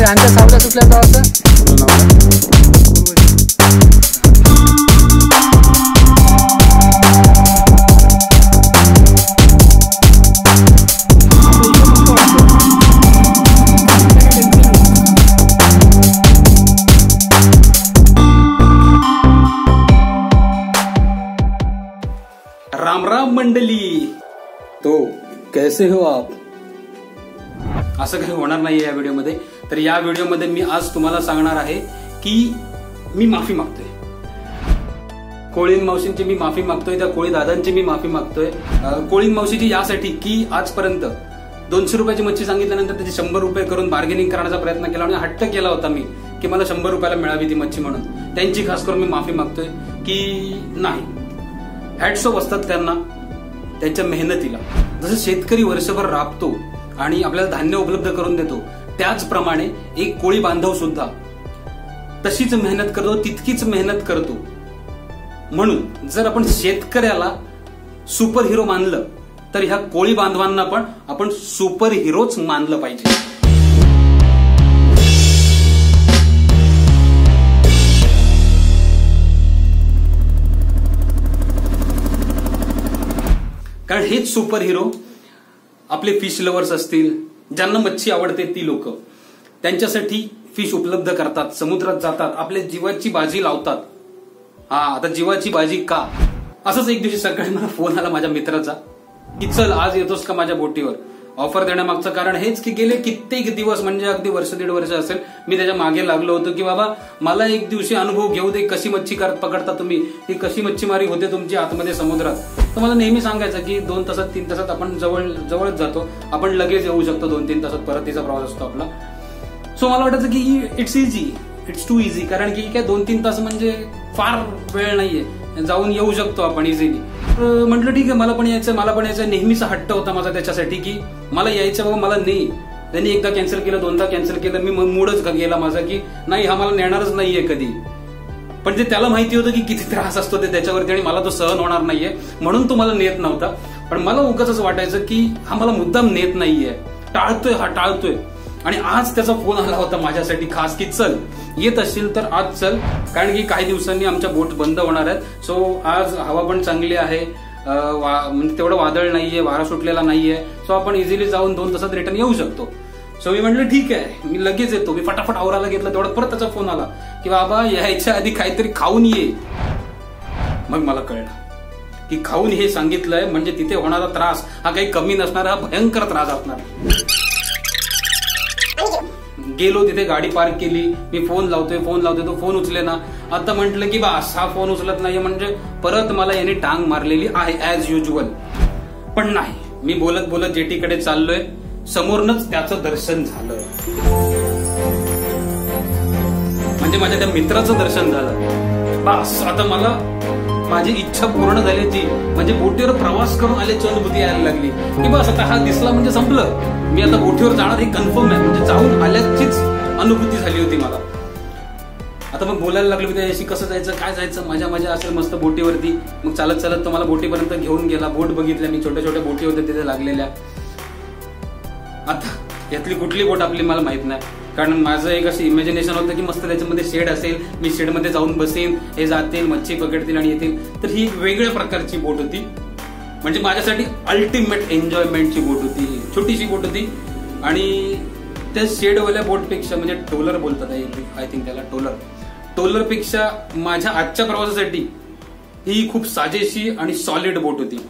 फॅनचा सावल्या सुटल्या गावाचा राम राम मंडली. तो कैसे हो आप? असं काही होणार नाही या व्हिडिओमध्ये. तर या व्हिडिओमध्ये मी आज तुम्हाला सांगणार आहे की मी माफी मागतोय. कोळीन मावशींची मी माफी मागतोय, त्या कोळी दादांची मी माफी मागतोय. कोळीन मावशीची यासाठी की आजपर्यंत 200 रुपयाची मच्छी सांगितल्यानंतर त्याची 100 रुपये करून बार्गेनिंग करण्याचा प्रयत्न केला आणि हट्ट केला होता मी की मला 100 रुपयाला मिळावी ती मच्छी म्हणून. त्यांची खास करून मी माफी मागतोय की नाही, हॅट्स ऑफ असतात त्यांना, त्यांच्या मेहनतीला. जसं शेतकरी वर्षभर राबतो आणि आपल्याला धान्य उपलब्ध करून देतो, त्याचप्रमाणे एक कोळी बांधव सुद्धा तशीच मेहनत करतो, तितकीच मेहनत करतो. म्हणून जर आपण शेतकऱ्याला सुपर हिरो मानलं तर ह्या कोळी बांधवांना पण आपण सुपर हिरोच मानलं पाहिजे. कारण हेच सुपर हिरो आपले फिश लवर्स असतील, ज्यांना मच्छी आवडते ती लोक, त्यांच्यासाठी फिश उपलब्ध करतात, समुद्रात जातात, आपल्या जीवाची बाजी लावतात. आता जीवाची बाजी का? असंच एक दिवशी सकाळी मला फोन आला माझ्या मित्राचा की चल आज येतोस का माझ्या बोटीवर. ऑफर देण्यामागचं कारण हेच की गेले कित्येक दिवस, म्हणजे अगदी वर्ष दीड वर्ष असेल, मी त्याच्या मागे लागलो होतो की बाबा मला एक दिवशी अनुभव घेऊ दे, कशी मच्छी पकडता तुम्ही, ही कशी मच्छीमारी होते तुमची आतमध्ये समुद्रात. तर मला नेहमी सांगायचं की 2 तासात 3 तासात आपण जवळच जातो, आपण लगेच येऊ शकतो, 2-3 तासात परतीचा प्रवास असतो आपला. सो मला वाटायचं की it's easy, it's too easy. कारण की काय 2-3 तास म्हणजे फार वेळ नाहीये, जाऊन येऊ शकतो आपण इझिली. म्हटलं ठीक आहे, मला पण यायचं. नेहमीचा हट्ट होता माझा त्याच्यासाठी की मला यायचं बाबा, मला नाही. त्यांनी एकदा कॅन्सल केलं, 2दा कॅन्सल केलं, मी मूडच गेला माझा की नाही, हा मला नेणारच नाहीये कधी. पण ते त्याला माहिती होतं की किती त्रास असतो ते त्याच्यावरती आणि मला तो सहन होणार नाहीये, म्हणून तो मला नेत नव्हता. पण मला उगाच असं वाटायचं की हा मला मुद्दाम नेत नाहीये, टाळतोय. आणि आज त्याचा फोन आला होता माझ्यासाठी खास की चल येत असशील तर आज चल, कारण की काही दिवसांनी आमच्या बोट बंद होणार आहेत. सो आज हवा पण चांगली आहे, म्हणजे तेवढं वादळ नाहीये, वारा सुटलेला नाहीये, सो आपण इझिली जाऊन 2 तासात रिटर्न येऊ शकतो. सो मी म्हटलं ठीक आहे, मी लगेच येतो. मी फटाफट आवरायला घेतलं, तेवढं परत त्याचा फोन आला की बाबा यायच्या आधी काहीतरी खाऊन ये. मग मला कळलं की खाऊन हे सांगितलंय म्हणजे तिथे होणारा त्रास हा काही कमी नसणार, हा भयंकर त्रास असणार. गेलो तिथे, गाडी पार्क केली, मी फोन लावतोय, तो फोन उचले ना. आता म्हटलं की बस हा फोन उचलत नाहीये म्हणजे परत मला याने टांग मारलेली आहे ऍज युज्युअल. पण नाही, मी बोलत जेटीकडे चाललोय, समोरनच त्याचं दर्शन झालं. म्हणजे माझ्या त्या मित्राचं दर्शन झालं. बस आता मला माझी इच्छा पूर्ण झाल्याची, म्हणजे बोटीवर प्रवास करून आल्याची अनुभूती यायला लागली की बस आता हा दिसला म्हणजे संपलं, मी आता बोटीवर जाणार हे कन्फर्म आहे. म्हणजे जाऊन आल्याचीच अनुभूती झाली होती मला. आता मग बोलायला लागलो मी त्याच्याशी, कसं जायचं, काय जायचं, मजा असेल मस्त बोटीवरती. मग चालत तो मला बोटीपर्यंत घेऊन गेला. बोट बघितल्या मी, छोट्या बोटी होत्या तिथे लागलेल्या. आता यातली कुठली बोट आपली मला माहित नाही, कारण माझं एक असं इमॅजिनेशन होतं की मस्त त्याच्यामध्ये शेड असेल, मी शेडमध्ये जाऊन बसेन, हे जातील, मच्छी पकडतील आणि येतील. तर ही वेगळ्या प्रकारची बोट होती, म्हणजे माझ्यासाठी अल्टिमेट एन्जॉयमेंटची बोट होती. छोटीशी बोट होती आणि त्या शेडवाल्या बोटपेक्षा, म्हणजे टोलर बोलतात आय थिंक त्याला, टोलरपेक्षा माझ्या आजच्या प्रवासासाठी ही खूप साजेशी आणि सॉलिड बोट होती.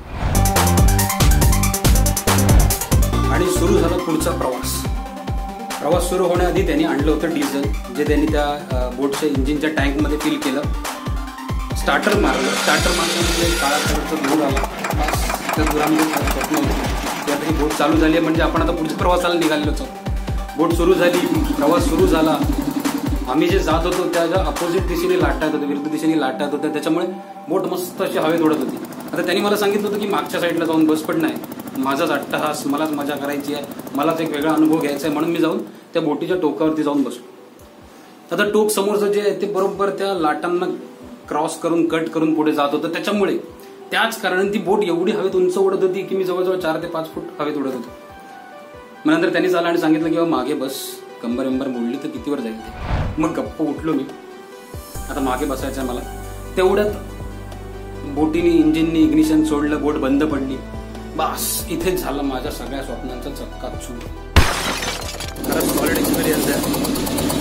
आणि सुरू झाला पुढचा प्रवास सुरू होण्याआधी त्यांनी आणलं होतं डिझेल, जे त्यांनी त्या बोटच्या इंजिनच्या टँकमध्ये फिल केलं. स्टार्टर मारलं म्हणजे काळा कलरचा धूर आला. त्या धुरामध्ये स्वप्न होती की आता ही बोट चालू झाली आहे, म्हणजे आपण आता पुढच्या प्रवासाला निघालेलो आहोत. बोट सुरू झाली, प्रवास सुरू झाला. आम्ही जे जात होतो त्याच्या अपोजिट दिशेने लाटा होते, विरुद्ध दिशेने लाटा होत्या, त्याच्यामुळे बोट मस्त अशी हवेत उडत होती. आता त्यांनी मला सांगितलं होतं की मागच्या साईडला जाऊन बस पण नाही, माझाच अट्टहास, मलाच मजा करायची आहे, मलाच एक वेगळा अनुभव घ्यायचा आहे, म्हणून मी जाऊन त्या बोटीच्या टोकावरती जाऊन बसलो. आता टोक समोरचं जे आहे ते बरोबर त्या लाटांना क्रॉस करून कट करून पुढे जात होतं, त्याच्यामुळे त्याच कारणाने ती बोट एवढी हवेत उंच उडत होती की मी जवळजवळ 4 ते 5 फूट हवेत उडत होतो. मग नंतर त्यांनी आला आणि सांगितलं की बाबा मागे बस, कंबर मोडली तर किती वर जाईल ते. मग गप्प उठलो मी. आता मागे बसायचं मला. तेवढ्यात बोटीने इंजिननी इग्निशन सोडलं, बोट बंद पडली. बस इथेच झालं माझ्या सगळ्या स्वप्नांचा चक्काचूर. खरंच सॉलिड एक्सपिरियन्स आहे.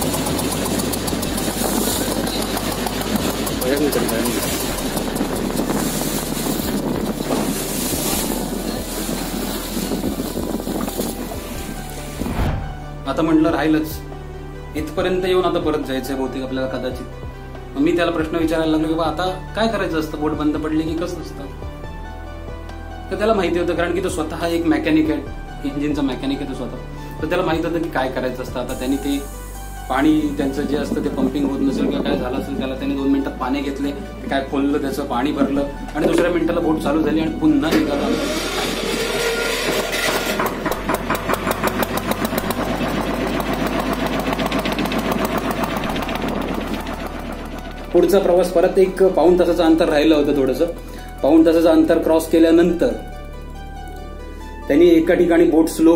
आता म्हटलं राहिलंच, इथपर्यंत येऊन आता परत जायचंय बहुतेक आपल्याला कदाचित. मी त्याला प्रश्न विचारायला लागलो की बा आता काय करायचं असतं, बोट बंद पडली की कसं असतं. तर त्याला माहिती होतं, कारण की तो स्वतः एक मेकॅनिक आहे, इंजिनचा मेकॅनिक आहे तो स्वतः. तर त्याला माहित होतं की काय करायचं असतं. आता त्यांनी ते पाणी त्यांचं जे असतं ते पंपिंग होत नसेल किंवा काय झालं असेल, त्याला त्यांनी 2 मिनिटात पाणी घेतले, काय खोललं, त्याचं पाणी भरलं आणि दुसऱ्या मिनिटाला बोट चालू झाली आणि पुन्हा निघाला. पुढचा प्रवास परत एक पाऊण तासाचं अंतर राहिलं होतं. थोडंसं पाऊण तासाचं अंतर क्रॉस केल्यानंतर त्यांनी एका ठिकाणी बोट स्लो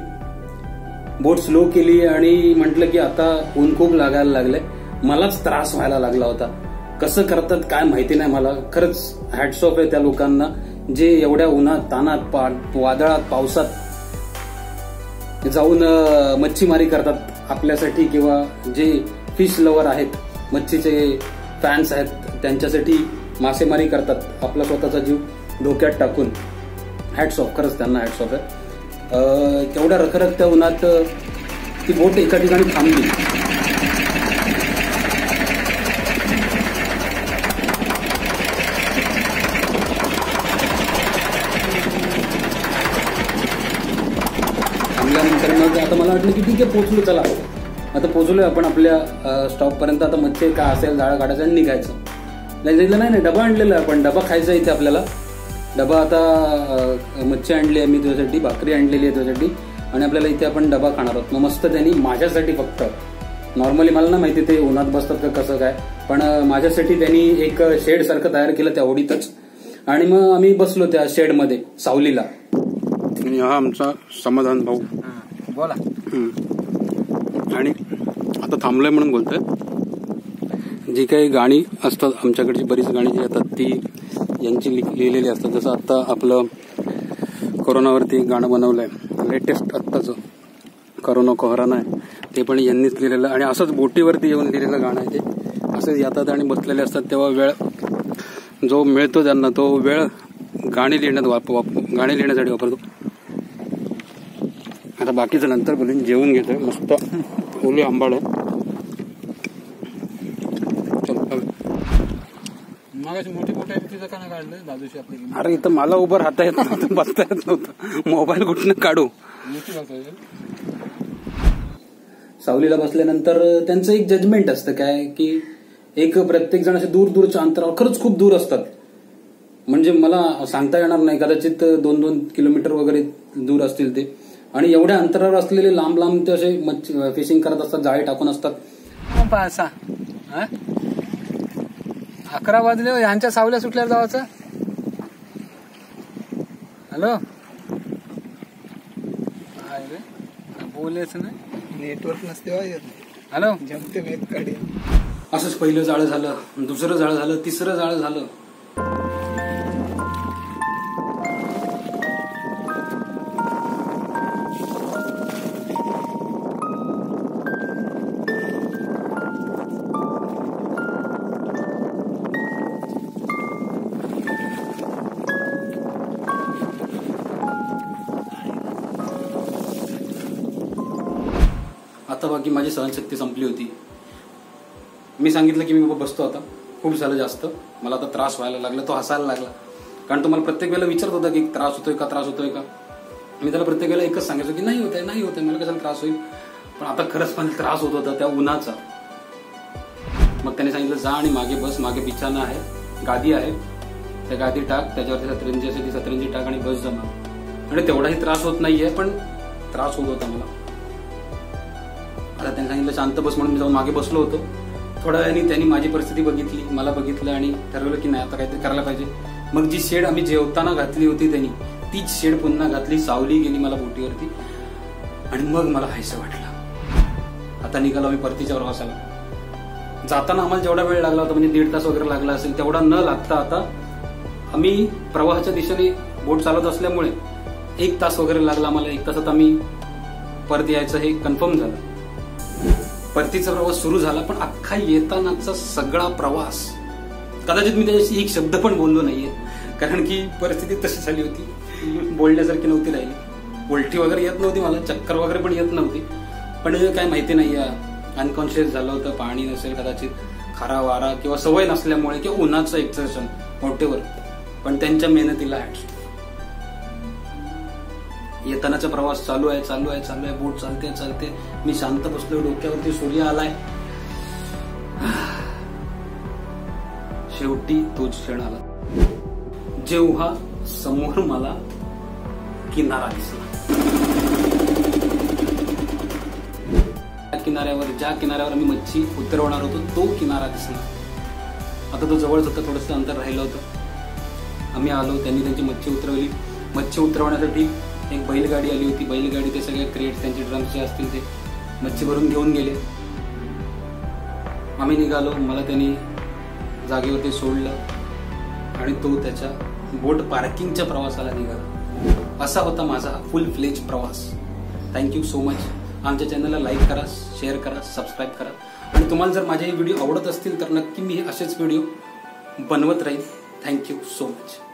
केली आणि म्हटलं की आता ऊन खूप लागायला लागलंय. मलाच त्रास व्हायला लागला होता. कसं करतात काय माहिती नाही मला. खरंच हॅट्स ऑफ आहे त्या लोकांना जे एवढ्या उन्हात तानात वादळात पावसात जाऊन मच्छीमारी करतात आपल्यासाठी, किंवा जे फिश लवर आहेत, मच्छीचे फॅन्स आहेत, त्यांच्यासाठी मासेमारी करतात आपला स्वतःचा जीव धोक्यात टाकून. हॅट्स ऑफ, खरंच त्यांना हॅट्स ऑफ आहे. तेवढ्या रखरखत्या उन्हात ती बोट एका ठिकाणी थांबली. थांबल्यानंतर मग आता मला वाटलं की ठीक आहे पोहोचलो, चला आता पोहोचलोय आपण आपल्या स्टॉप पर्यंत. आता मच्छी काय असेल जाळं काढायचं आणि निघायचं. नाही डबा आणलेला आहे, पण डबा खायचा इथे आपल्याला. डबा आता मच्छी आणली आहे मी तुझ्यासाठी, भाकरी आणलेली आहे तुझ्यासाठी आणि आपल्याला इथे आपण डबा खाणार आहोत. मग मस्त त्यांनी माझ्यासाठी फक्त, नॉर्मली मला ना माहिती ते उन्हात बसतात का कसं काय, पण माझ्यासाठी त्यांनी एक शेड सारखं तयार केलं त्या ओढीतच. आणि मग आम्ही बसलो त्या शेडमध्ये सावलीला. हा आमचा समाधान भाऊ बोला. आणि आता थांबलोय म्हणून बोलतोय. जी काही गाणी असतात आमच्याकडची, बरीच गाणी जी येतात ती यांची लिहिलेली असतात. जसं आता आपलं कोरोनावरती एक गाणं बनवलंय लेटेस्ट आत्ताचं, करोना कोहराना आहे, ते पण यांनीच लिहिलेलं. आणि असंच बोटीवरती येऊन लिहिलेलं गाणं आहे ते. असंच येतात आणि बसलेले असतात, तेव्हा वेळ जो मिळतो त्यांना तो वेळ गाणी लिहिण्यासाठी वापरतो. आता बाकीचं नंतर बोलून जेवून घेतोय. मस्त ओली आंबाड आहे. मोठी तिचं का काढलं बाजूशी आपली. अरे इथं मला उभं राहता येत नव्हतं, बसता येत नव्हतं, मोबाईल कुठनं काढू. सावलीला बसल्यानंतर त्यांचं एक जजमेंट असतं काय की एक प्रत्येक जण असे दूरच्या अंतरावर, खरंच खूप दूर असतात, म्हणजे मला सांगता येणार नाही, कदाचित 2-2 किलोमीटर वगैरे दूर असतील ते. आणि एवढ्या अंतरावर असलेले लांब ते असे फिशिंग करत असतात, जाळे टाकून असतात. 11 वाजले यांच्या सावल्या सुटल्यावर जावाचं. हॅलो बोलायचं नाही, नेटवर्क नसते. हॅलो जमते वेब काढी. असंच पहिलं जाळं झालं, दुसरं जाळं झालं, तिसरं जाळं झालं. आता बाकी माझी सहनशक्ती संपली होती. मी सांगितलं की मी बाबा बसतो आता, खूप झालं जास्त, मला आता त्रास व्हायला लागला. तो हसायला लागला, कारण तो मला प्रत्येक वेळेला विचारत होता की त्रास होतोय का. मी त्याला प्रत्येक वेळेला एकच सांगायचो की नाही होतंय, मला कशाला त्रास होईल. पण आता खरंच मला त्रास होत होता त्या उन्हाचा. मग त्याने सांगितलं जा आणि मागे बस, मागे बिछाना आहे, गादी आहे, त्या गादी टाक, त्याच्यावरती सतरंजी असेल ती सतरंजी टाक आणि बस जमा. आणि तेवढाही त्रास होत नाहीये, पण त्रास होत होता मला. आता त्यांनी सांगितलं शांत बस म्हणून मी जाऊन मागे बसलो होतो. थोड्या वेळाने त्यांनी माझी परिस्थिती बघितली, मला बघितलं आणि ठरवलं की नाही आता काहीतरी करायला पाहिजे. मग जी शेड आम्ही जेवताना घातली होती त्यांनी, तीच शेड पुन्हा घातली, सावली गेली मला बोटीवरती आणि मग मला हायसं वाटलं. आता निघालो आम्ही परतीच्या प्रवासाला. जाताना आम्हाला जेवढा वेळ लागला होता म्हणजे 1.5 तास वगैरे लागला असेल तेवढा न लागता आता आम्ही प्रवाहाच्या दिशेने बोट चालवत असल्यामुळे 1 तास वगैरे लागला आम्हाला. 1 तासात आम्ही परत यायचं हे कन्फर्म झालं. परतीचा प्रवास सुरू झाला, पण अख्खा येतानाचा सगळा प्रवास कदाचित मी त्याच्याशी एक शब्द पण बोललो नाहीये, कारण की परिस्थिती तशी झाली होती, बोलण्यासारखी नव्हती राहिली. उलटी वगैरे येत नव्हती मला, चक्कर वगैरे पण येत नव्हती, पण काय माहिती नाही, अनकॉन्शियस झालं होतं. पाणी नसेल कदाचित, खारा वारा किंवा सवय नसल्यामुळे किंवा उन्हाचं एक्सर्शन मोठेवर, पण त्यांच्या मेहनतीला हॅट्स. येतानाचा प्रवास चालू आहे, बोट चालते. मी शांत बसलो, डोक्यावरती सूर्य आलाय. शेवटी तोच क्षण आला जेव्हा समोर मला किनारा दिसला. ज्या किनाऱ्यावर आम्ही मच्छी उतरवणार होतो तो किनारा दिसला. आता तो जवळच होता, थोडंसं अंतर राहिलं होतं. आम्ही आलो, त्यांनी त्यांची मच्छी उतरवली. मच्छी उतरवण्यासाठी एक बैलगाडी आली होती. बैलगाडी ते सगळे क्रेट्स, त्यांचे ड्रम्स जे असतील ते मच्छी भरून घेऊन गेले. आम्ही निघालो. मला त्यांनी जागेवरती सोडलं आणि तो त्याच्या बोट पार्किंगच्या प्रवासाला निघाला. असा होता माझा फुल फ्लेज प्रवास. Thank you so much. आमच्या चॅनलला लाईक करा, शेअर करा, सबस्क्राईब करा. आणि तुम्हाला जर माझे हे व्हिडिओ आवडत असतील तर नक्की मी असेच व्हिडिओ बनवत राहील. Thank you so much.